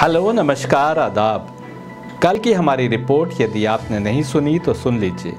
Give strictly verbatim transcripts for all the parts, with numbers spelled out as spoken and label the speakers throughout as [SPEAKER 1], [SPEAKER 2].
[SPEAKER 1] Hello, नमस्कार, आदाब। कल की हमारी रिपोर्ट यदि आपने नहीं सुनी तो सुन लीजिए।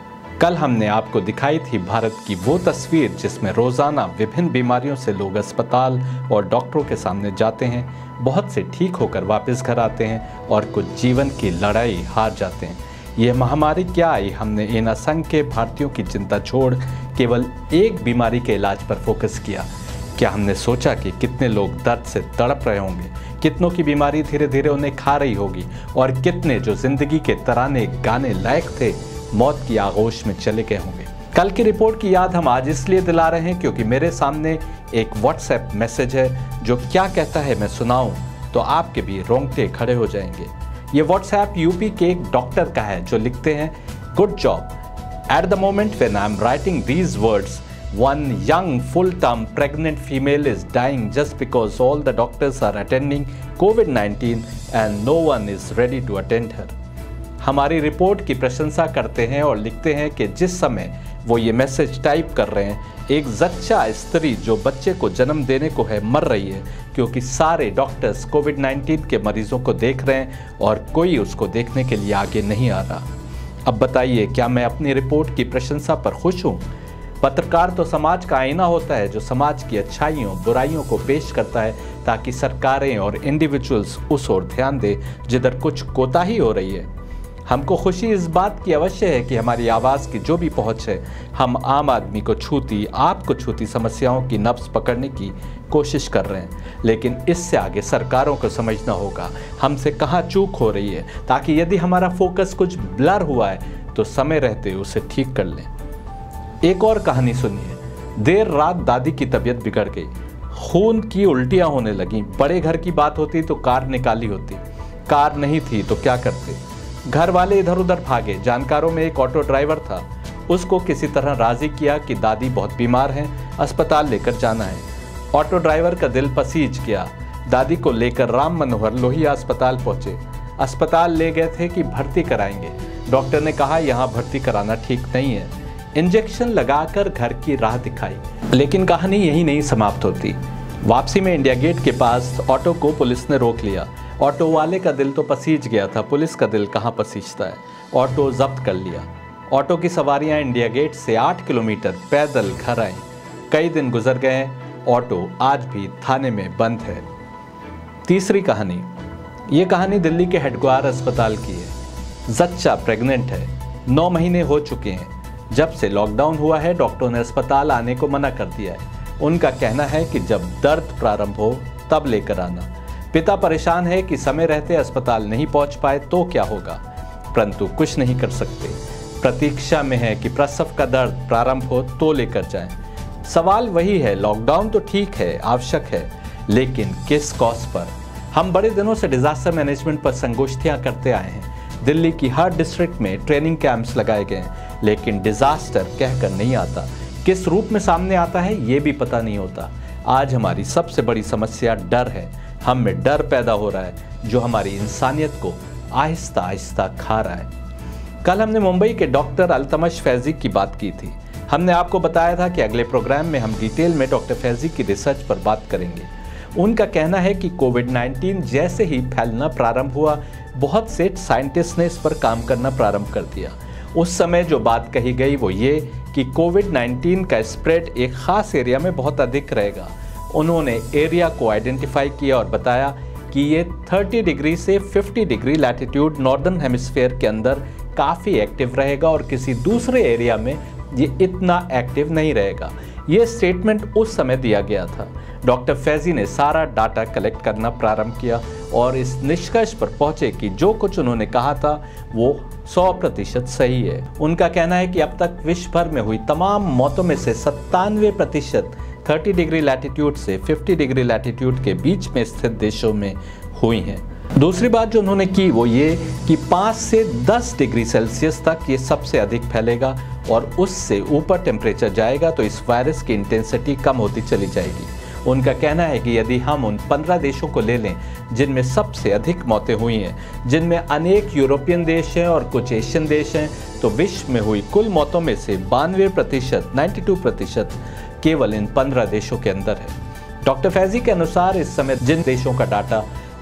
[SPEAKER 1] कल हमने आपको दिखाई थी भारत की वो तस्वीर जिसमें रोज़ाना विभिन्न बीमारियों से लोग अस्पताल और डॉक्टरों के सामने जाते हैं, बहुत से ठीक होकर वापस घर आते हैं और कुछ जीवन की लड़ाई हार जाते हैं। ये महामारी क्या आई, हमने इन असंख्य भारतीयों की चिंता छोड़ केवल एक बीमारी के इलाज पर फोकस किया। क्या हमने सोचा कि कितने लोग दर्द से तड़प रहे होंगे, कितनों की बीमारी धीरे धीरे उन्हें खा रही होगी और कितने जो जिंदगी के तराने गाने लायक थे मौत की आगोश में चले गए होंगे। कल की रिपोर्ट की याद हम आज इसलिए दिला रहे हैं क्योंकि मेरे सामने एक व्हाट्सएप मैसेज है जो क्या कहता है मैं सुनाऊं तो आपके भी रोंगटे खड़े हो जाएंगे। ये व्हाट्सएप यूपी के एक डॉक्टर का है जो लिखते हैं, good job. At the moment when I am writing these words, one young full-term pregnant female is dying just because all the doctors are attending COVID nineteen and no one is ready to attend her। हमारी report की प्रशंसा करते हैं और लिखते हैं कि जिस समय वो ये मैसेज टाइप कर रहे हैं, एक जच्चा स्त्री जो बच्चे को जन्म देने को है मर रही है क्योंकि सारे डॉक्टर्स कोविड नाइनटीन के मरीजों को देख रहे हैं और कोई उसको देखने के लिए आगे नहीं आ रहा। अब बताइए, क्या मैं अपनी रिपोर्ट की प्रशंसा पर खुश हूँ? पत्रकार तो समाज का आईना होता है जो समाज की अच्छाइयों बुराइयों को पेश करता है ताकि सरकारें और इंडिविजुअल्स उस ओर ध्यान दे जिधर कुछ कोताही हो रही है। हमको खुशी इस बात की अवश्य है कि हमारी आवाज़ की जो भी पहुंच है, हम आम आदमी को छूती, आपको छूती समस्याओं की नब्ज पकड़ने की कोशिश कर रहे हैं। लेकिन इससे आगे सरकारों को समझना होगा हमसे कहाँ चूक हो रही है, ताकि यदि हमारा फोकस कुछ ब्लर हुआ है तो समय रहते उसे ठीक कर लें। एक और कहानी सुनिए। देर रात दादी की तबीयत बिगड़ गई, खून की उल्टियां होने लगी। बड़े घर की बात होती तो कार निकाली होती, कार नहीं थी तो क्या करते? घर वाले इधर उधर भागे। जानकारों में एक ऑटो ड्राइवर था, उसको किसी तरह राजी किया कि दादी बहुत बीमार हैं, अस्पताल लेकर जाना है। ऑटो ड्राइवर का दिल पसीज गया। दादी को लेकर राम मनोहर लोहिया अस्पताल पहुंचे। अस्पताल ले गए थे कि भर्ती कराएंगे। डॉक्टर ने कहा यहाँ भर्ती कराना ठीक नहीं है। इंजेक्शन लगाकर घर की राह दिखाई। लेकिन कहानी यही नहीं समाप्त होती। वापसी में इंडिया गेट के पास ऑटो को पुलिस ने रोक लिया। ऑटो वाले का दिल तो पसीज गया था, पुलिस का दिल कहाँ पसीजता है। ऑटो जब्त कर लिया। ऑटो की सवारियां इंडिया गेट से आठ किलोमीटर पैदल घर आईं। कई दिन गुजर गए, ऑटो आज भी थाने में बंद है। तीसरी कहानी, ये कहानी दिल्ली के हेडक्वार अस्पताल की है। जच्चा प्रेग्नेंट है, नौ महीने हो चुके हैं। जब से लॉकडाउन हुआ है डॉक्टरों ने अस्पताल आने को मना कर दिया है। उनका कहना है कि जब दर्द प्रारंभ हो तब लेकर आना। पिता परेशान है कि समय रहते अस्पताल नहीं पहुंच पाए तो क्या होगा, परंतु कुछ नहीं कर सकते। प्रतीक्षा में है कि प्रसव का दर्द प्रारंभ हो तो लेकर जाएं। सवाल वही है, लॉकडाउन तो ठीक है, आवश्यक है, लेकिन किस कॉस्ट पर? हम बड़े दिनों से डिजास्टर मैनेजमेंट पर संगोष्ठियां करते आए हैं। दिल्ली की हर डिस्ट्रिक्ट में ट्रेनिंग कैंप्स लगाए गए हैं, लेकिन डिजास्टर कहकर नहीं आता। किस रूप में सामने आता है ये भी पता नहीं होता। आज हमारी सबसे बड़ी समस्या डर है। हम में डर पैदा हो रहा है जो हमारी इंसानियत को आहिस्ता आहिस्ता खा रहा है। कल हमने मुंबई के डॉक्टर अल्तमश फैजी की बात की थी। हमने आपको बताया था कि अगले प्रोग्राम में हम डिटेल में डॉक्टर फैजी की रिसर्च पर बात करेंगे। उनका कहना है कि कोविड नाइनटीन जैसे ही फैलना प्रारंभ हुआ, बहुत से साइंटिस्ट ने इस पर काम करना प्रारंभ कर दिया। उस समय जो बात कही गई वो ये कि कोविड नाइनटीन का स्प्रेड एक खास एरिया में बहुत अधिक रहेगा। उन्होंने एरिया को आइडेंटिफाई किया और बताया कि ये तीस डिग्री से पचास डिग्री लैटिट्यूड नॉर्दर्न हेमिस्फीयर के अंदर काफ़ी एक्टिव रहेगा और किसी दूसरे एरिया में ये इतना एक्टिव नहीं रहेगा। ये स्टेटमेंट उस समय दिया गया था। डॉक्टर फैजी ने सारा डाटा कलेक्ट करना प्रारंभ किया और इस निष्कर्ष पर पहुंचे कि जो कुछ उन्होंने कहा था वो सौ प्रतिशत सही है। उनका कहना है कि अब तक विश्व भर में हुई तमाम मौतों में से सत्तानवे प्रतिशत तीस डिग्री लैटिट्यूड से पचास डिग्री लैटिट्यूड के बीच में स्थित देशों में हुई हैं। दूसरी बात जो उन्होंने की वो ये कि पाँच से दस डिग्री सेल्सियस तक ये सबसे अधिक फैलेगा और उससे ऊपर टेम्परेचर जाएगा तो इस वायरस की इंटेंसिटी कम होती चली जाएगी। उनका कहना है कि यदि हम उन पंद्रह देशों को ले लें जिनमें सबसे अधिक मौतें हुई हैं, जिनमें अनेक यूरोपियन देश हैं और कुछ एशियन देश हैं, तो विश्व में हुई कुल मौतों में से बानवे प्रतिशत बानवे प्रतिशत केवल इन पंद्रह देशों के अंदर है। डॉक्टर फैजी के अनुसार इस समय जिन देशों का डाटा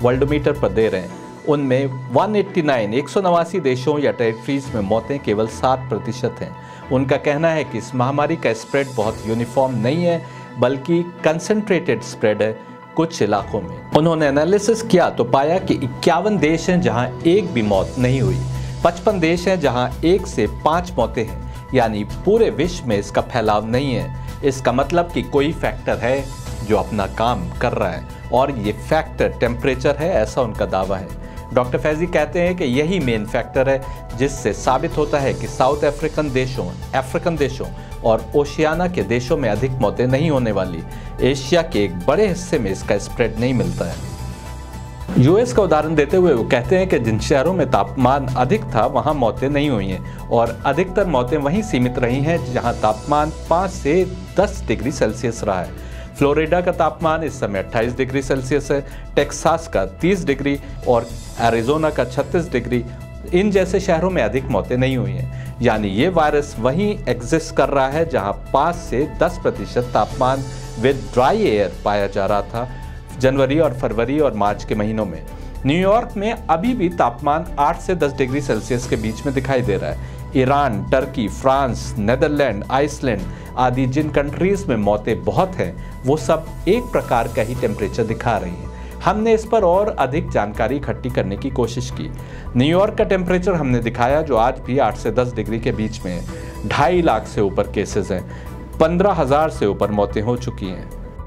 [SPEAKER 1] वर्ल्डोमीटर पर दे रहे हैं, उनमें एक सौ नवासी एक सौ नवासी देशों या टेरिटरीज में मौतें केवल सात प्रतिशत हैं। उनका कहना है कि इस महामारी का स्प्रेड बहुत यूनिफॉर्म नहीं है, बल्कि कंसंट्रेटेड स्प्रेड है कुछ इलाकों में। उन्होंने एनालिसिस किया तो पाया कि इक्यावन देश हैं जहां एक भी मौत नहीं हुई, पचपन देश हैं जहां एक से पाँच मौतें हैं, यानी पूरे विश्व में इसका फैलाव नहीं है। इसका मतलब कि कोई फैक्टर है जो अपना काम कर रहा है, और ये फैक्टर टेम्परेचर है, ऐसा उनका दावा है। डॉक्टर फैजी कहते हैं कि यही मेन फैक्टर है जिससे साबित होता है कि साउथ अफ्रीकन देशों अफ्रीकन देशों और ओशियाना के देशों में अधिक मौतें नहीं होने वाली। एशिया के एक बड़े हिस्से में इसका स्प्रेड नहीं मिलता है। यूएस का उदाहरण देते हुए वो कहते हैं कि जिन शहरों में तापमान अधिक था वहां मौतें नहीं हुई हैं, और अधिकतर मौतें वहीं सीमित रही हैं जहां तापमान पाँच से दस डिग्री सेल्सियस रहा है। फ्लोरिडा का तापमान इस समय अट्ठाईस डिग्री सेल्सियस है, टेक्सास का तीस डिग्री और एरिजोना का छत्तीस डिग्री। इन जैसे शहरों में अधिक मौतें नहीं हुई हैं, यानी ये वायरस वहीं एग्जिस्ट कर रहा है जहां पाँच से दस प्रतिशत तापमान विद ड्राई एयर पाया जा रहा था जनवरी और फरवरी और मार्च के महीनों में। न्यूयॉर्क में अभी भी तापमान आठ से दस डिग्री सेल्सियस के बीच में दिखाई दे रहा है। Iran, Turkey, France, Netherland, Iceland आदि जिन कंट्रीज में मौतें बहुत हैं, वो सब एक प्रकार का ही टेम्परेचर दिखा रही हैं। हमने इस पर और अधिक जानकारी इकट्ठी करने की कोशिश की। न्यूयॉर्क का टेम्परेचर हमने दिखाया जो आज भी आठ से दस डिग्री के बीच में है। ढाई लाख से ऊपर केसेस हैं, पंद्रह हजार से ऊपर मौतें हो चुकी हैं।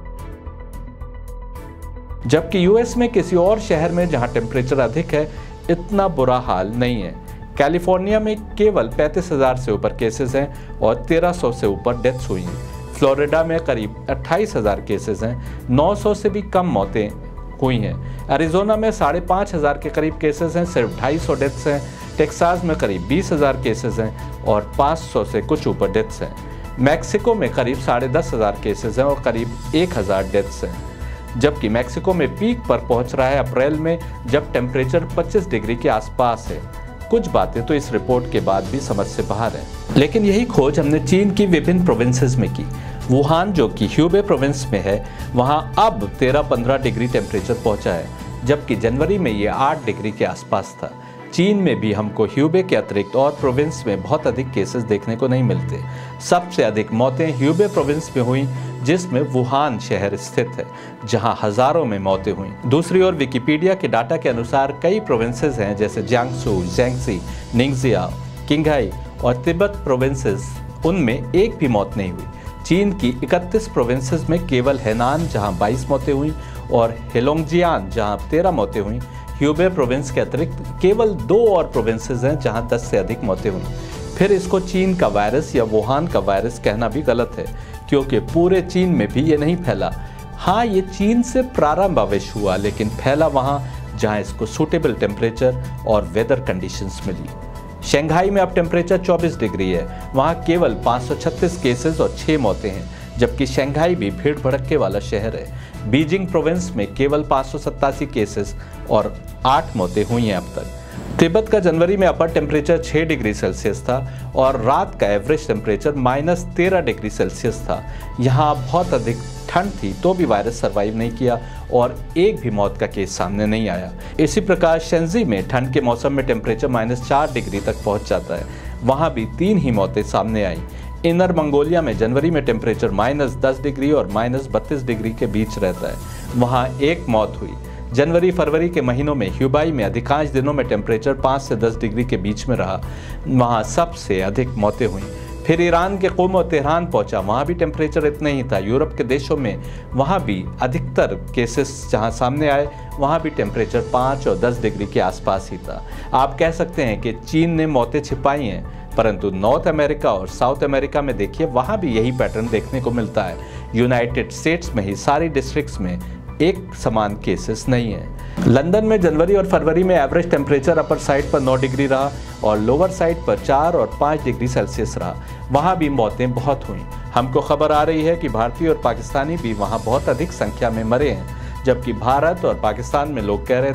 [SPEAKER 1] जबकि यूएस में किसी और शहर में जहां टेम्परेचर अधिक है इतना बुरा हाल नहीं है। कैलिफोर्निया में केवल पैंतीस हजार से ऊपर केसेस हैं और तेरह सौ से ऊपर डेथ्स हुई हैं। फ्लोरिडा में करीब अट्ठाईस हजार केसेस हैं, नौ सौ से भी कम मौतें हुई हैं। एरिजोना में साढ़े पाँच हजार के करीब केसेस हैं, सिर्फ ढाई सौ डेथ्स हैं। टेक्सास में करीब बीस हजार केसेस हैं और पाँच सौ से कुछ ऊपर डेथ्स हैं। मैक्सिको में करीब साढ़े दस हजार केसेस हैं और करीब एक हजार डेथ्स हैं। जबकि मैक्सिको में पीक पर पहुंच रहा है अप्रैल में, जब टेम्परेचर पच्चीस डिग्री के आसपास है। कुछ बातें तो इस रिपोर्ट के बाद भी समझ से बाहर हैं। लेकिन यही खोज हमने चीन की विभिन्न प्रोविंसेस में की। वुहान जो कि ह्यूबे प्रोविंस में है, वहां अब तेरह पंद्रह डिग्री टेम्परेचर पहुंचा है, जबकि जनवरी में ये आठ डिग्री के आसपास था। चीन में भी हमको ह्यूबे के अतिरिक्त और प्रोविंस में बहुत अधिक केसेस देखने को नहीं मिलते। सबसे अधिक मौतें ह्यूबे प्रोविंस में हुई, जिसमें वुहान शहर स्थित है, जहां हजारों में मौतें हुई। दूसरी ओर विकिपीडिया के डाटा के अनुसार कई प्रोविंसेस हैं जैसे जियांगसू, जियांगसी, निंगजिया, किंघाई और तिब्बत प्रोविंसेस, उनमें एक भी मौत नहीं हुई। चीन की इकतीस प्रोविंसेस में केवल हेनान जहां बाईस मौतें हुई और हेलोंगजियान जहां तेरह मौतें हुई। ह्यूबे प्रोविंस के अतिरिक्त केवल दो और प्रोविंसेस हैं जहां दस से अधिक मौतें हुई। फिर इसको चीन का वायरस या वुहान का वायरस कहना भी गलत है, क्योंकि पूरे चीन में भी ये नहीं फैला। हाँ, ये चीन से प्रारंभ अवश्य हुआ, लेकिन फैला वहाँ जहाँ इसको सूटेबल टेम्परेचर और वेदर कंडीशंस मिली। शंघाई में अब टेम्परेचर चौबीस डिग्री है, वहाँ केवल पाँच सौ छत्तीस केसेस और छः मौतें हैं, जबकि शंघाई भी भीड़ भड़क्के वाला शहर है। बीजिंग प्रोविंस में केवल पाँच सौ सत्तासी केसेस और आठ मौतें हुई हैं अब तक। तिब्बत का जनवरी में अपर टेम्परेचर छः डिग्री सेल्सियस था और रात का एवरेज टेम्परेचर माइनस तेरह डिग्री सेल्सियस था। यहाँ बहुत अधिक ठंड थी तो भी वायरस सर्वाइव नहीं किया और एक भी मौत का केस सामने नहीं आया। इसी प्रकार शेंजी में ठंड के मौसम में टेम्परेचर माइनस चार डिग्री तक पहुँच जाता है, वहाँ भी तीन ही मौतें सामने आई। इनर मंगोलिया में जनवरी में टेम्परेचर माइनस दस डिग्री और माइनस बत्तीस डिग्री के बीच रहता है, वहाँ एक मौत हुई। जनवरी फरवरी के महीनों में ह्यूबाई में अधिकांश दिनों में टेम्परेचर पाँच से दस डिग्री के बीच में रहा, वहाँ सबसे अधिक मौतें हुई। फिर ईरान के क़ुम और तेहरान पहुंचा, वहाँ भी टेम्परेचर इतना ही था। यूरोप के देशों में वहाँ भी अधिकतर केसेस जहाँ सामने आए वहाँ भी टेम्परेचर पाँच और दस डिग्री के आसपास ही था। आप कह सकते हैं कि चीन ने मौतें छिपाई हैं, परंतु नॉर्थ अमेरिका और साउथ अमेरिका में देखिए वहाँ भी यही पैटर्न देखने को मिलता है। यूनाइटेड स्टेट्स में ही सारी डिस्ट्रिक्ट्स में एक समान केसेस नहीं है। लंदन में जनवरी और फरवरी में एवरेज टेम्परेचर अपर साइड पर नौ डिग्री रहा और लोअर साइड पर चार और पाँच डिग्री सेल्सियस रहा, वहाँ भी मौतें बहुत हुई। हमको खबर आ रही है कि भारतीय और पाकिस्तानी भी वहाँ बहुत अधिक संख्या में मरे हैं, जबकि भारत और पाकिस्तान में लोग कह रहे थे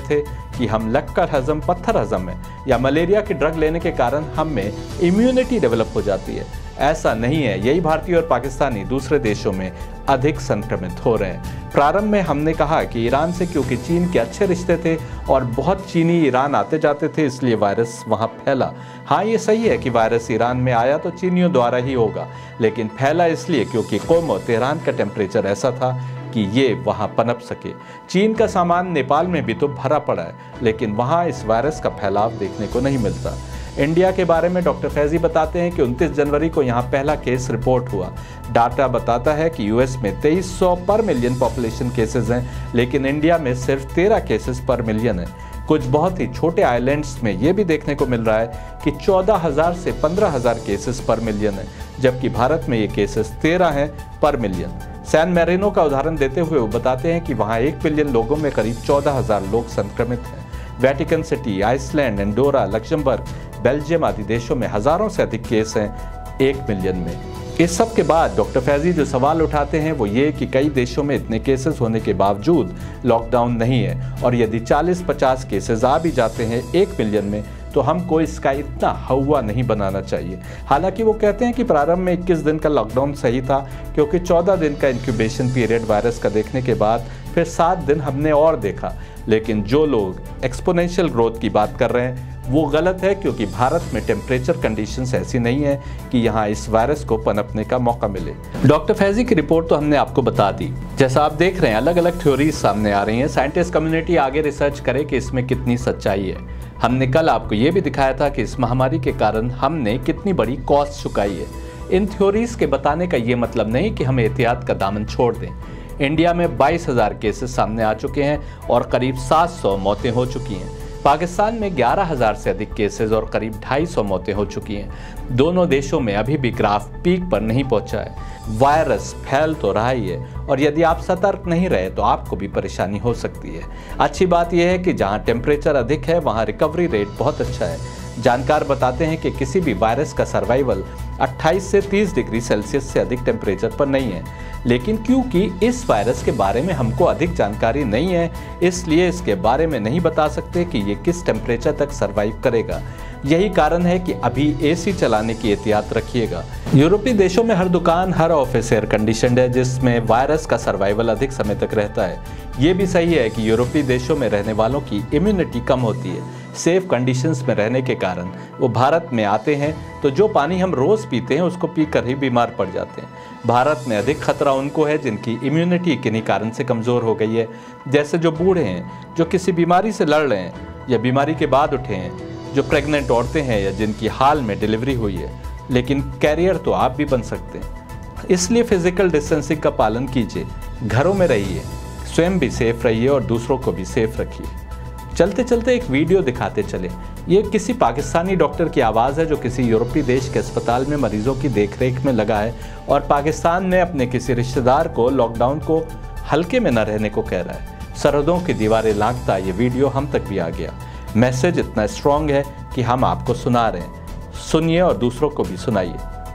[SPEAKER 1] कि हम लक्कर हजम, पत्थर हजम है या मलेरिया की ड्रग लेने के कारण हम में इम्यूनिटी डेवलप हो जाती है। ऐसा नहीं है। यही भारतीय और पाकिस्तानी दूसरे देशों में अधिक संक्रमित हो रहे हैं। प्रारंभ में हमने कहा कि ईरान से, क्योंकि चीन के अच्छे रिश्ते थे और बहुत चीनी ईरान आते जाते थे, इसलिए वायरस वहां फैला। हाँ, ये सही है कि वायरस ईरान में आया तो चीनियों द्वारा ही होगा, लेकिन फैला इसलिए क्योंकि कोम और तेहरान का टेम्परेचर ऐसा था कि ये वहां पनप सके। चीन का सामान नेपाल में भी तो भरा पड़ा है, लेकिन वहां इस वायरस का फैलाव देखने को नहीं मिलता। इंडिया के बारे में डॉक्टर फैजी बताते हैं कि उनतीस जनवरी को यहाँ पहला केस रिपोर्ट हुआ। डाटा बताता है कि यूएस में तेईस सौ पर मिलियन पॉपुलेशन केसेस हैं, लेकिन इंडिया में सिर्फ तेरह केसेस पर मिलियन है। कुछ बहुत ही छोटे आइलैंड्स में ये भी देखने को मिल रहा है कि चौदह हज़ार से पंद्रह हज़ार केसेस पर मिलियन है, जबकि भारत में ये केसेस तेरह हैं पर मिलियन। सैन मैरिनो का उदाहरण देते हुए वो बताते हैं कि वहाँ एक मिलियन लोगों में करीब चौदह हज़ार लोग संक्रमित हैं। Vatican city, Iceland, Andorra, Luxembourg, Belgium आदि देशों में हजारों से अधिक केस हैं एक मिलियन में। इस सब के बाद डॉक्टर फैजी जो सवाल उठाते हैं वो ये कि कई देशों में इतने केसेस होने के बावजूद लॉकडाउन नहीं है, और यदि चालीस पचास केसेस आ भी जाते हैं एक मिलियन में तो हमको इसका इतना हवा नहीं बनाना चाहिए। हालांकि वो कहते हैं कि प्रारंभ में इक्कीस दिन का लॉकडाउन सही था, क्योंकि चौदह दिन का इंक्यूबेशन पीरियड वायरस का देखने के बाद फिर सात दिन हमने और देखा। लेकिन जो लोग एक्सपोनेंशियल ग्रोथ की बात कर रहे हैं वो गलत है, क्योंकि भारत में टेम्परेचर कंडीशंस ऐसी नहीं है कि यहाँ इस वायरस को पनपने का मौका मिले। डॉक्टर फैजी की रिपोर्ट तो हमने आपको बता दी। जैसा आप देख रहे हैं अलग अलग थ्योरीज सामने आ रही हैं। साइंटिस्ट कम्युनिटी आगे रिसर्च करे कि इसमें कितनी सच्चाई है। हमने कल आपको ये भी दिखाया था कि इस महामारी के कारण हमने कितनी बड़ी कॉस्ट चुकाई है। इन थ्योरीज के बताने का ये मतलब नहीं कि हम एहतियात का दामन छोड़ दें। इंडिया में बाईस हज़ार केसेस सामने आ चुके हैं और करीब सात सौ मौतें हो चुकी हैं। पाकिस्तान में ग्यारह हज़ार से अधिक केसेस और करीब ढाई सौ मौतें हो चुकी हैं। दोनों देशों में अभी भी ग्राफ पीक पर नहीं पहुंचा है। वायरस फैल तो रहा ही है, और यदि आप सतर्क नहीं रहे तो आपको भी परेशानी हो सकती है। अच्छी बात यह है कि जहां टेम्परेचर अधिक है वहां रिकवरी रेट बहुत अच्छा है। जानकार बताते हैं कि किसी भी वायरस का सर्वाइवल अट्ठाईस से तीस डिग्री सेल्सियस से अधिक टेम्परेचर पर नहीं है। लेकिन क्योंकि इस वायरस के बारे में हमको अधिक जानकारी नहीं है, इसलिए इसके बारे में नहीं बता सकते कि ये किस टेम्परेचर तक सर्वाइव करेगा। यही कारण है कि अभी एसी चलाने की एहतियात रखिएगा। यूरोपीय देशों में हर दुकान, हर ऑफिस एयर कंडीशनड है, जिसमें वायरस का सर्वाइवल अधिक समय तक रहता है। ये भी सही है कि यूरोपीय देशों में रहने वालों की इम्यूनिटी कम होती है। सेफ कंडीशंस में रहने के कारण वो भारत में आते हैं तो जो पानी हम रोज़ पीते हैं उसको पीकर ही बीमार पड़ जाते हैं। भारत में अधिक खतरा उनको है जिनकी इम्यूनिटी किन्हीं कारण से कमज़ोर हो गई है, जैसे जो बूढ़े हैं, जो किसी बीमारी से लड़ रहे हैं या बीमारी के बाद उठे हैं, जो प्रेग्नेंट औरतें हैं या जिनकी हाल में डिलीवरी हुई है। लेकिन कैरियर तो आप भी बन सकते हैं। इसलिए फिजिकल डिस्टेंसिंग का पालन कीजिए, घरों में रहिए, स्वयं भी सेफ रहिए और दूसरों को भी सेफ रखिए। चलते चलते एक वीडियो दिखाते चले। ये किसी पाकिस्तानी डॉक्टर की आवाज़ है जो किसी यूरोपीय देश के अस्पताल में मरीजों की देखरेख में लगा है और पाकिस्तान में अपने किसी रिश्तेदार को लॉकडाउन को हल्के में न रहने को कह रहा है। सरहदों की दीवारें लांघता ये वीडियो हम तक भी आ गया। मैसेज इतना स्ट्रॉन्ग है कि हम आपको सुना रहे हैं। सुनिए और दूसरों को भी सुनाइए।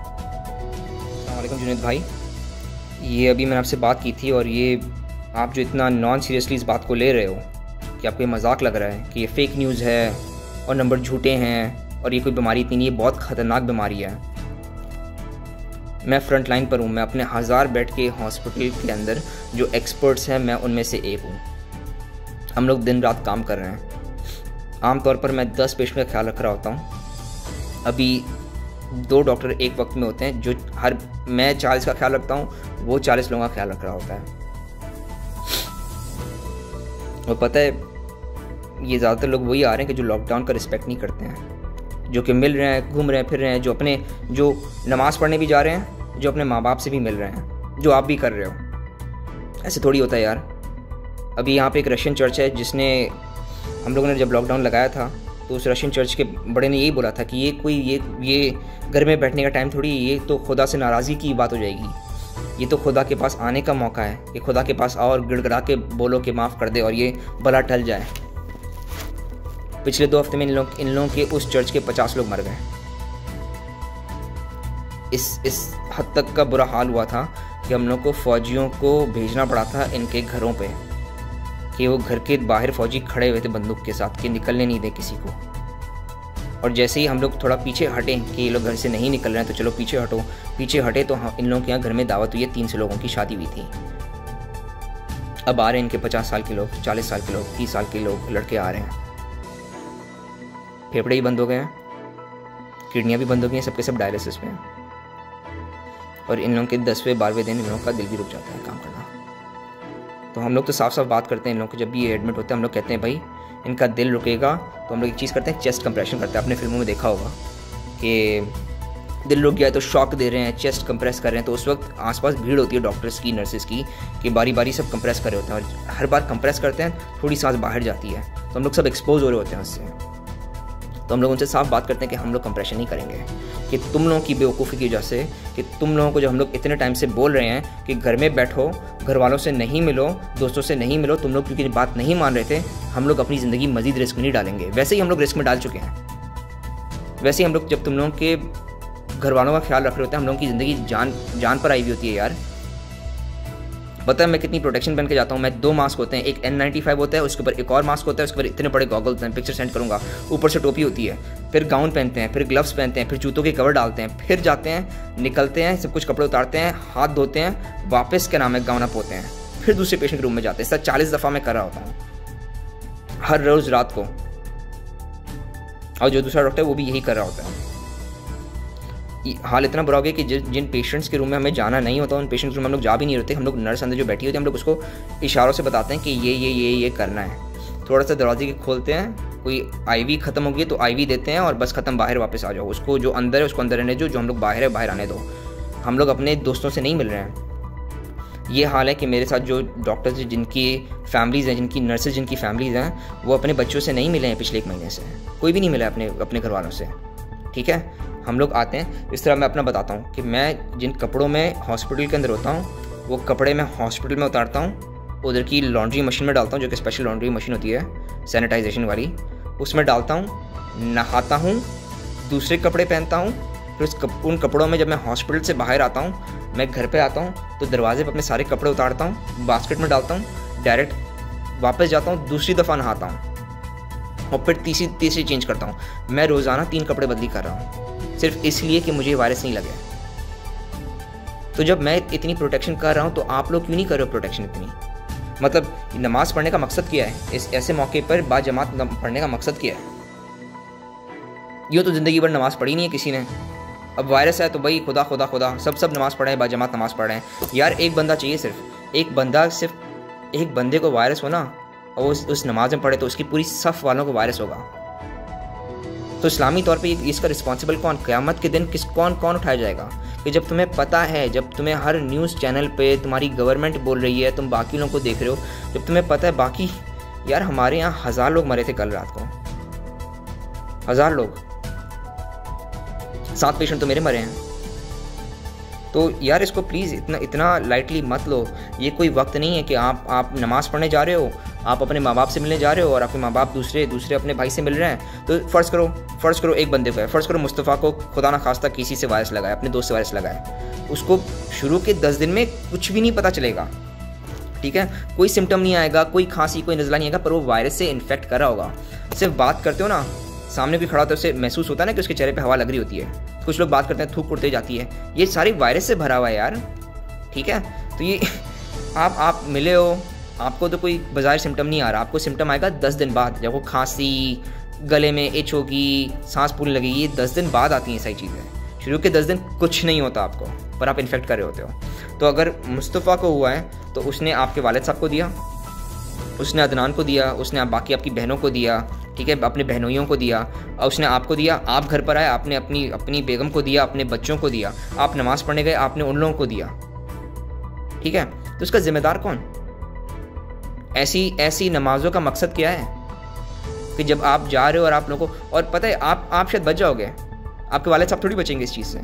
[SPEAKER 2] अस्सलाम वालेकुम जुनैद भाई, ये अभी मैंने आपसे बात की थी और ये आप जो इतना नॉन सीरियसली इस बात को ले रहे हो कि आपको ये मजाक लग रहा है कि ये फेक न्यूज़ है और नंबर झूठे हैं और ये कोई बीमारी इतनी नहीं है, बहुत ख़तरनाक बीमारी है। मैं फ्रंट लाइन पर हूँ। मैं अपने हज़ार बेड के हॉस्पिटल के अंदर जो एक्सपर्ट्स हैं मैं उनमें से एक हूँ। हम लोग दिन रात काम कर रहे हैं। आमतौर पर मैं दस पेशेंट का ख्याल रख रहा होता हूँ। अभी दो डॉक्टर एक वक्त में होते हैं जो हर मैं चालीस का ख्याल रखता हूँ, वो चालीस लोगों का ख्याल रख रहा होता है। और पता है ये ज़्यादातर लोग वही आ रहे हैं कि जो लॉकडाउन का रिस्पेक्ट नहीं करते हैं, जो कि मिल रहे हैं, घूम रहे हैं, फिर रहे हैं, जो अपने जो नमाज़ पढ़ने भी जा रहे हैं, जो अपने माँ बाप से भी मिल रहे हैं, जो आप भी कर रहे हो। ऐसे थोड़ी होता है यार। अभी यहाँ पे एक रशियन चर्च है जिसने, हम लोगों ने जब लॉकडाउन लगाया था तो उस रशियन चर्च के बड़े ने यही बोला था कि ये कोई ये ये घर में बैठने का टाइम थोड़ी, ये तो खुदा से नाराज़गी की बात हो जाएगी। ये तो खुदा के पास आने का मौका है कि खुदा के पास आओ और गिड़गिड़ा के बोलो कि माफ़ कर दे और ये भला टल जाए। पिछले दो हफ्ते में इन लोग इन लोगों के उस चर्च के पचास लोग मर गए। इस इस हद तक का बुरा हाल हुआ था कि हम लोग को फौजियों को भेजना पड़ा था इनके घरों पे कि वो घर के बाहर फौजी खड़े हुए थे बंदूक के साथ कि निकलने नहीं दें किसी को। और जैसे ही हम लोग थोड़ा पीछे हटे कि ये लोग घर से नहीं निकल रहे हैं तो चलो पीछे हटो, पीछे हटे तो हाँ, इन लोगों के यहाँ घर में दावत हुई है, तीन सौ लोगों की शादी हुई थी। अब आ रहे हैं इनके पचास साल के लोग, चालीस साल के लोग, तीस साल के लोग लड़के आ रहे हैं। फेफड़े ही बंद हो गए हैं, किडनियाँ भी बंद हो गई हैं, सबके सब डायलिसिस में हैं। और इन लोगों के दसवें बारहवें दिन इन लोगों का दिल भी रुक जाता है काम करना। तो हम लोग तो साफ साफ बात करते हैं इन लोगों को, जब भी ये एडमिट होते हैं हम लोग कहते हैं भाई इनका दिल रुकेगा तो हम लोग एक चीज़ करते हैं, चेस्ट कंप्रेशन करते हैं। आपने फिल्मों में देखा होगा कि दिल रुक गया तो शॉक दे रहे हैं, चेस्ट कंप्रेस कर रहे हैं, तो उस वक्त आसपास भीड़ होती है डॉक्टर्स की, नर्सेज की, कि बारी बारी सब कंप्रेस कर रहे होते हैं। और हर बार कंप्रेस करते हैं थोड़ी सांस बाहर जाती है, तो हम लोग सब एक्सपोज हो रहे होते हैं उससे। तो हम लोग उनसे साफ बात करते हैं कि हम लोग कंप्रेशन नहीं करेंगे, कि तुम लोगों की बेवकूफ़ी की वजह से, कि तुम लोगों को जो हम लोग इतने टाइम से बोल रहे हैं कि घर में बैठो, घर वालों से नहीं मिलो, दोस्तों से नहीं मिलो, तुम लोग क्योंकि बात नहीं मान रहे थे, हम लोग अपनी ज़िंदगी मज़ीद रिस्क में नहीं डालेंगे। वैसे ही हम लोग रिस्क में डाल चुके हैं। वैसे ही हम लोग, जब तुम लोगों के घर वालों का ख्याल रख रहे होते हैं, हम लोगों की ज़िंदगी जान जान पर आई हुई होती है यार। पता है मैं कितनी प्रोटेक्शन पहन के जाता हूँ। मैं दो मास्क होते हैं, एक एन नाइन्टी फाइव होता है, उसके ऊपर एक और मास्क होता है, उसके ऊपर इतने बड़े गॉगल्स हैं, पिक्चर सेंड करूँगा, ऊपर से टोपी होती है, फिर गाउन पहनते हैं, फिर ग्लव्स पहनते हैं, फिर जूतों के कवर डालते हैं, फिर जाते हैं, निकलते हैं, सब कुछ कपड़े उतारते हैं, हाथ धोते हैं, वापस क्या नाम है गाउन अप होते हैं, फिर दूसरे पेशेंट के रूम में जाते हैं। सर चालीस दफ़ा मैं कर रहा होता हूँ हर रोज़ रात को, और जो दूसरा डॉक्टर है वो भी यही कर रहा होता है। हाल इतना बुरा हो गया कि जिन पेशेंट्स के रूम में हमें जाना नहीं होता, उन पेशेंट्स के रूम में हम लोग जा भी नहीं रहते। हम लोग नर्स अंदर जो बैठी होती है, हम लोग उसको इशारों से बताते हैं कि ये ये ये ये करना है। थोड़ा सा दरवाजे के खोलते हैं, कोई आईवी ख़त्म हो गई तो आईवी देते हैं और बस ख़त्म, बाहर वापस आ जाओ। उसको जो अंदर है उसको अंदर रहने दो, जो हम लोग बाहर है बाहर आने दो। हम लोग अपने दोस्तों से नहीं मिल रहे हैं। ये हाल है कि मेरे साथ जो डॉक्टर्स जिनकी फैमिलीज़ हैं, जिनकी नर्सेज जिनकी फैमिलीज़ हैं, वो अपने बच्चों से नहीं मिले हैं पिछले एक महीने से। कोई भी नहीं मिला अपने अपने घर वालों से। ठीक है, हम लोग आते हैं। इस तरह मैं अपना बताता हूँ कि मैं जिन कपड़ों में हॉस्पिटल के अंदर होता हूँ, वो कपड़े मैं हॉस्पिटल में उतारता हूँ, उधर की लॉन्ड्री मशीन में डालता हूँ, जो कि स्पेशल लॉन्ड्री मशीन होती है सैनिटाइजेशन वाली, उसमें डालता हूँ, नहाता हूँ, दूसरे कपड़े पहनता हूँ, फिर उस कप, उन कपड़ों में जब मैं हॉस्पिटल से बाहर आता हूँ, मैं घर पे आता हूँ तो दरवाजे पर अपने सारे कपड़े उतारता हूँ, बास्केट में डालता हूँ, डायरेक्ट वापस जाता हूँ, दूसरी दफ़ा नहाता हूँ और फिर तीसरी तीसरी चेंज करता हूँ। मैं रोज़ाना तीन कपड़े बदली कर रहा हूँ, सिर्फ इसलिए कि मुझे वायरस नहीं लगे। तो जब मैं इतनी प्रोटेक्शन कर रहा हूँ तो आप लोग क्यों नहीं कर रहे हो प्रोटेक्शन इतनी? मतलब नमाज़ पढ़ने का मकसद क्या है? इस ऐसे मौके पर बाजमात पढ़ने का मकसद क्या है? यूँ तो ज़िंदगी भर नमाज़ पढ़ी नहीं है किसी ने। अब वायरस है तो भाई खुदा खुदा खुदा सब सब नमाज़ पढ़े हैं, बाजमात नमाज़ पढ़ रहे हैं। यार एक बंदा चाहिए, सिर्फ एक बंदा, सिर्फ एक बंदे को वायरस हो ना और उस, उस नमाज में पढ़े तो उसकी पूरी सफ़ वालों को वायरस होगा। तो इस्लामी तौर पे इसका रिस्पॉन्सिबल कौन? क़यामत के दिन किस कौन कौन उठाया जाएगा? कि जब तुम्हें पता है, जब तुम्हें हर न्यूज़ चैनल पे तुम्हारी गवर्नमेंट बोल रही है, तुम बाकी लोगों को देख रहे हो, जब तुम्हें पता है बाकी, यार हमारे यहाँ हज़ार लोग मरे थे कल रात को, हज़ार लोग, सात पेशेंट तो मेरे मरे हैं। तो यार इसको प्लीज़ इतना इतना लाइटली मत लो। ये कोई वक्त नहीं है कि आप आप नमाज़ पढ़ने जा रहे हो, आप अपने माँ बाप से मिलने जा रहे हो और आपके माँ बाप दूसरे दूसरे अपने भाई से मिल रहे हैं। तो फ़र्ज़ करो फ़र्ज़ करो एक बंदे को है, फ़र्ज़ करो मुस्तफ़ा को खुदा ना खास्ता किसी से वायरस लगाए, अपने दोस्त से वायरस लगाए, उसको शुरू के दस दिन में कुछ भी नहीं पता चलेगा। ठीक है, कोई सिम्टम नहीं आएगा, कोई खांसी कोई नज़ला नहीं आएगा, पर वो वायरस से इन्फेक्ट कर रहा होगा। सिर्फ बात करते हो ना, सामने कोई खड़ा होता है, उसे महसूस होता है ना कि उसके चेहरे पे हवा लग रही होती है। कुछ लोग बात करते हैं थूक उड़ते जाती है, ये सारी वायरस से भरा हुआ है यार। ठीक है, तो ये आप आप मिले हो, आपको तो कोई बाज़ार सिम्टम नहीं आ रहा, आपको सिम्टम आएगा दस दिन बाद, जब वो खांसी, गले में इच होगी, सांस फूलने लगेगी, ये दस दिन बाद आती हैं सारी चीज़ें। शुरू के दस दिन कुछ नहीं होता आपको, पर आप इन्फेक्ट कर रहे होते हो। तो अगर मुस्तफ़ा को हुआ है तो उसने आपके वालिद साहब को दिया, उसने अदनान को दिया, उसने आप बाकी आपकी बहनों को दिया, ठीक है, अपने बहनोइयों को दिया, और उसने आपको दिया, आप घर पर आए, आपने अपनी अपनी बेगम को दिया, अपने बच्चों को दिया, आप नमाज़ पढ़ने गए, आपने उन लोगों को दिया। ठीक है, तो उसका जिम्मेदार कौन? ऐसी ऐसी नमाज़ों का मकसद क्या है कि जब आप जा रहे हो और आप लोगों को, और पता है आप आप शायद बच जाओगे, आपके वालिद साहब थोड़ी बचेंगे इस चीज़ से।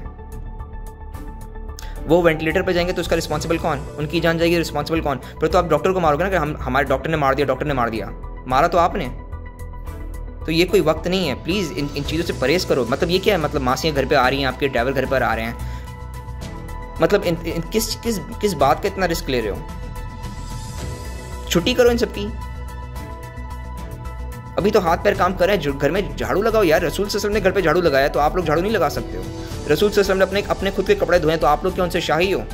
[SPEAKER 2] वो वेंटिलेटर पे जाएंगे तो उसका रिस्पॉन्सिबल कौन? उनकी जान जाएगी, रिस्पॉन्सिबल कौन? फिर तो आप डॉक्टर को मारोगे ना कि हम हमारे डॉक्टर ने मार दिया, डॉक्टर ने मार दिया, मारा तो आपने। तो ये कोई वक्त नहीं है, प्लीज़ इन इन चीज़ों से परहेज़ करो। मतलब ये क्या है? मतलब मासियाँ घर पे आ रही हैं, आपके ड्राइवर घर पर आ रहे हैं, मतलब इन, इन, किस किस किस बात का इतना रिस्क ले रहे हो? छुट्टी करो इन सबकी, अभी तो हाथ पैर काम कर रहे हैं, घर में झाड़ू लगाओ यार। रसूल सल्लल्लाहु अलैहि वसल्लम ने घर पे झाड़ू लगाया तो आप लोग झाड़ू नहीं लगा सकते हो। रसूल सल्लल्लाहु अलैहि वसल्लम ने अपने अपने खुद के कपड़े धोए तो आप लोग क्यों उनसे शाही हो?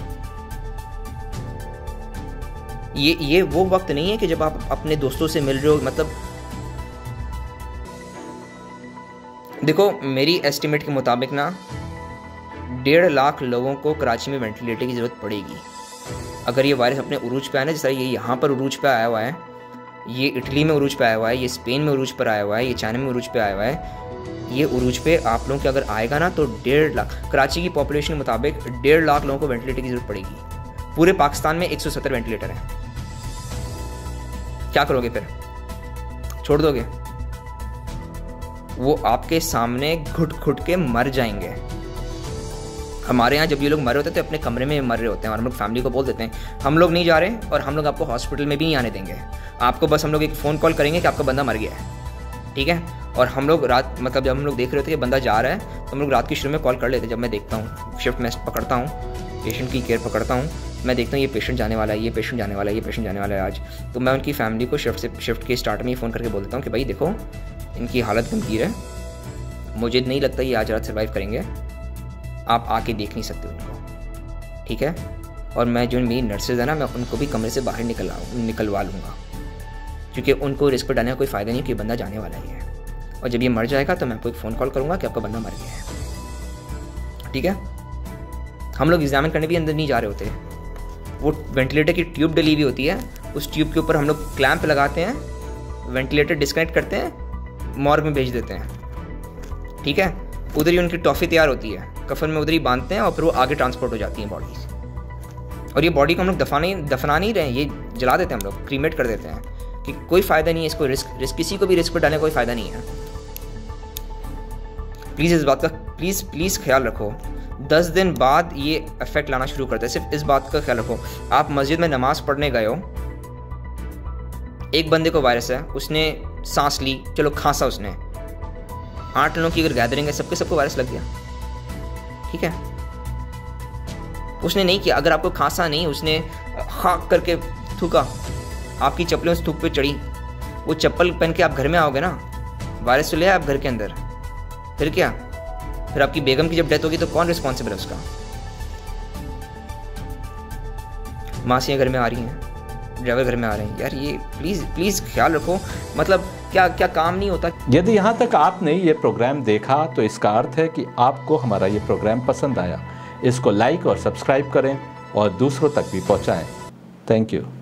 [SPEAKER 2] ये ये वो वक्त नहीं है कि जब आप अपने दोस्तों से मिल रहे हो। मतलब देखो, मेरी एस्टिमेट के मुताबिक ना डेढ़ लाख लोगों को कराची में वेंटिलेटर की ज़रूरत पड़ेगी अगर ये वायरस अपने उरूज पे आया ना। जैसा ये यहाँ पर उरूज पे आया हुआ है, ये इटली में उरूज पे आया हुआ है, ये स्पेन में उरूज पर आया हुआ है, ये चाइना में उरूज पे आया हुआ है। ये उरूज पे आप लोगों के अगर आएगा ना तो डेढ़ लाख, कराची की पॉपुलेशन के मुताबिक डेढ़ लाख लोगों को वेंटिलेटर की ज़रूरत पड़ेगी। पूरे पाकिस्तान में एक सौ सत्तर वेंटिलेटर हैं। क्या करोगे फिर? छोड़ दोगे? वो आपके सामने घुट घुट के मर जाएंगे। हमारे यहाँ जब ये लोग मर रहे होते हैं तो अपने कमरे में मर रहे होते हैं और हम लोग फैमिली को बोल देते हैं हम लोग नहीं जा रहे और हम लोग आपको हॉस्पिटल में भी नहीं आने देंगे। आपको बस हम लोग एक फ़ोन कॉल करेंगे कि आपका बंदा मर गया है, ठीक है। और हम लोग रात मतलब जब हम लोग देख रहे होते हैं कि बंदा जा रहा है तो हम लोग रात की शुरू में कॉल कर लेते हैं। जब मैं देखता हूँ शिफ्ट में पकड़ता हूँ, पेशेंट की केयर पकड़ता हूँ, मैं देखता हूँ ये पेशेंट जाने वाला है, ये पेशेंट जाने वाला है, ये पेशेंट जाने वाला है आज, तो मैं उनकी फैमिली को शिफ्ट से शिफ्ट के स्टार्ट में ही फ़ोन करके बोल देता हूँ कि भाई देखो इनकी हालत गंभीर है, मुझे नहीं लगता ये आज रात सर्वाइव करेंगे, आप आके देख नहीं सकते उनको, ठीक है। और मैं जो मेरी नर्सेज है ना, मैं उनको भी कमरे से बाहर निकलवा निकलवा लूँगा, क्योंकि उनको रिस्क पर डालने का कोई फ़ायदा नहीं कि बंदा जाने वाला ही है। और जब ये मर जाएगा तो मैं आपको एक फ़ोन कॉल करूँगा कि आपका बंदा मर गया है, ठीक है। हम लोग एग्जामिन करने भी अंदर नहीं जा रहे होते, वो वेंटिलेटर की ट्यूब डली हुई होती है, उस ट्यूब के ऊपर हम लोग क्लैंप लगाते हैं, वेंटिलेटर डिस्कनेक्ट करते हैं, मॉर्ग में भेज देते हैं, ठीक है। उधर ही उनकी टॉफ़ी तैयार होती है, कफन में उधर ही बांधते हैं और फिर वो आगे ट्रांसपोर्ट हो जाती हैं बॉडीज। और ये बॉडी को हम लोग दफा नहीं दफना नहीं रहे, ये जला देते हैं हम लोग, क्रीमेट कर देते हैं कि कोई फ़ायदा नहीं है इसको, रिस्क रिस्क किसी को भी रिस्क पर डालने का कोई फ़ायदा नहीं है। प्लीज़ इस बात का प्लीज़ प्लीज़ ख्याल रखो। दस दिन बाद ये इफेक्ट लाना शुरू करता है, सिर्फ इस बात का ख्याल रखो। आप मस्जिद में नमाज़ पढ़ने गए हो, एक बंदे को वायरस है, उसने सांस ली, चलो खांसा उसने, आठ लोगों की अगर गैदरिंग है, सबके सबको वायरस लग गया, ठीक है। उसने नहीं किया, अगर आपको खांसा नहीं, उसने खाक करके थूका, आपकी चप्पलें उस थूक पे चढ़ी, वो चप्पल पहन के आप घर में आओगे ना, वायरस तो ले आए आप घर के अंदर, फिर क्या? फिर आपकी बेगम की जब डेथ होगी तो कौन रिस्पॉन्सिबल है उसका? मासियाँ घर में आ रही हैं, ड्राइवर घर में आ रहे हैं, यार ये प्लीज़ प्लीज़ ख्याल रखो। मतलब क्या क्या काम नहीं होता।
[SPEAKER 1] यदि यहाँ तक आपने ये प्रोग्राम देखा तो इसका अर्थ है कि आपको हमारा ये प्रोग्राम पसंद आया। इसको लाइक और सब्सक्राइब करें और दूसरों तक भी पहुँचाएं। Thank you.